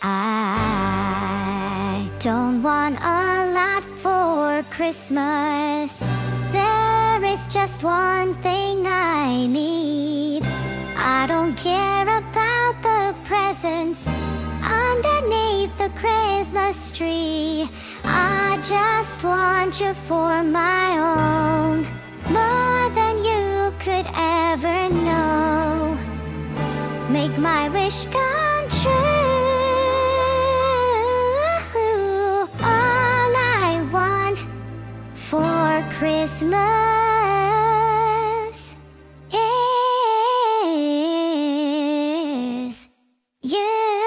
I don't want a lot for Christmas. There is just one thing I need. I don't care about the presents underneath the Christmas tree. I just want you for my own, more than you could ever know. Make my wish come true. All I want for Christmas is you.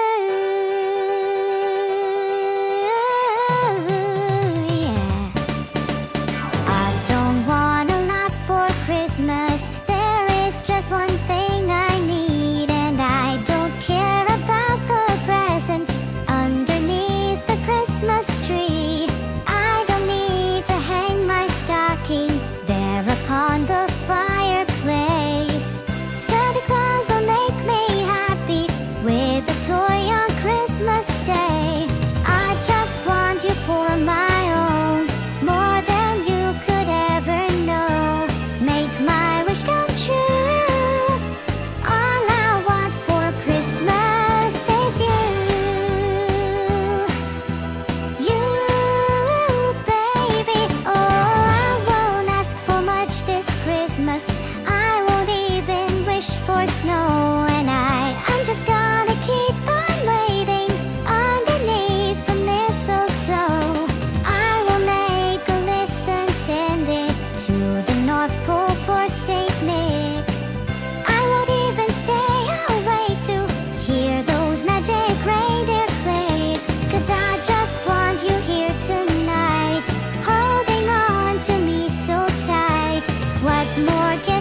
On the fireplace, Santa Claus will make me happy with a toy on Christmas Day. I just want you for my own, more than you could ever know. Make my wish come true. All I want for Christmas is you. You, baby. Oh, this Christmas I won't even wish for snow, and I'm just gonna keep on waiting underneath the mistletoe. I will make a list and send it to the North Pole for Saint Nick. I won't even stay awake to hear those magic reindeer play, 'cause I just want you here tonight, holding on to me so tight. What more can